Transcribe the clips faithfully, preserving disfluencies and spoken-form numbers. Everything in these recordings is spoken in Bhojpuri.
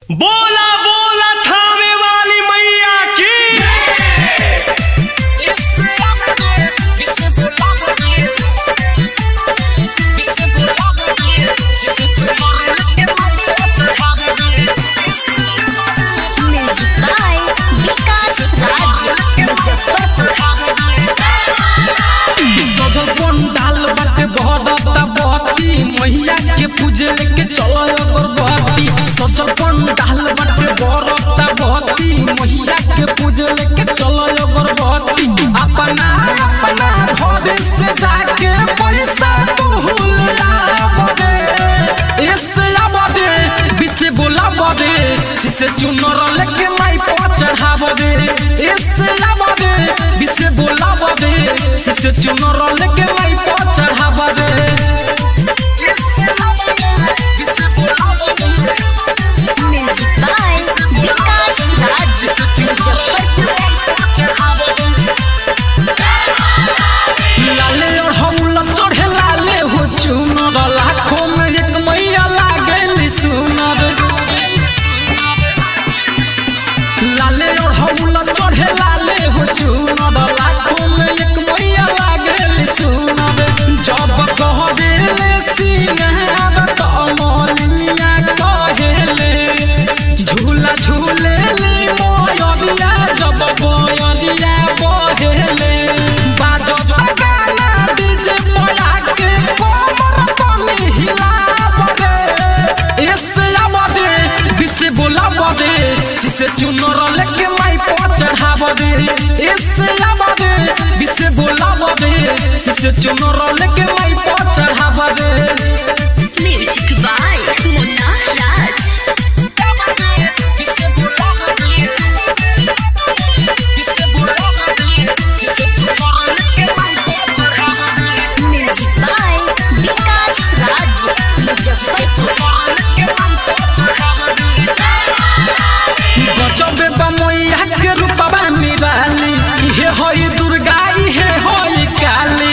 बोला बोला थामे वाली मैया की। मैया के पूजे लेके चलो अगरबत्ती सजल पंडाल बाटे बरता भक्ति मैया के पूजे लेके चलो अगरबत्ती अपना अपना घरे से जाके पैसा तोहुल आबदे ऐसे आबदे बिसे बोला बदे सिसे चुनर लेके माई पर चढ़ाबदे ऐसे आबदे बिसे बोला बदे सिसे चुनर लेके माई पर चढ़ाबदे। चुनर लेके माई पर चढ़ाबदे ऐसे आबदे बिसे बोलाबदे सिसे चुनर लेके माई पर चढ़ाबदे। Music by Munna Raj. Music by Vikas Raj. गजबे बमैया के रूपवा निराली इहे होई दुर्गा इहे होई काली।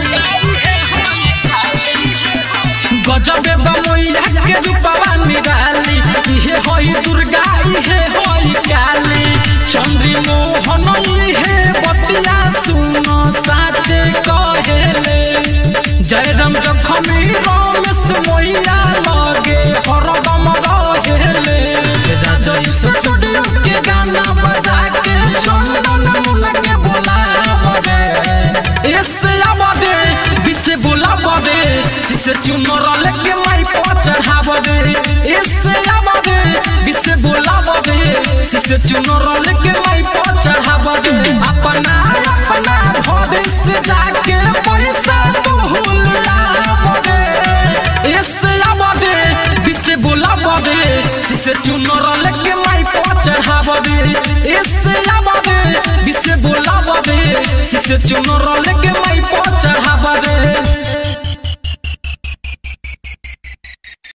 गजबे बमैया के रूपवा निराली इहे होई दुर्गा इहे होई काली। चंद्री मोहन इहे बतिया सुनो साचे कहेले जयराम जखमी रमेश मैया लगे हरदम रहेले। राजा स्टूडियो के गाना बजा के चंदन मुन्ना के बोलाबदे ऐसे आबदे बिसे बोलाबदे सिसे चुनर लेके माई पर चढ़ाबदे ऐसे आबदे बिसे बोलाबदे सिसे चुनर लेके माई पर चढ़ाबदे अपना अपना घरे से जाके पैसा तोहुल आबदे ऐसे आबदे बिसे बोलाबदे सिसे चुनर लेके माई पर चढ़ाबदे ऐसे आबदे बिसे बोलाबदे सिसे चुनर लेके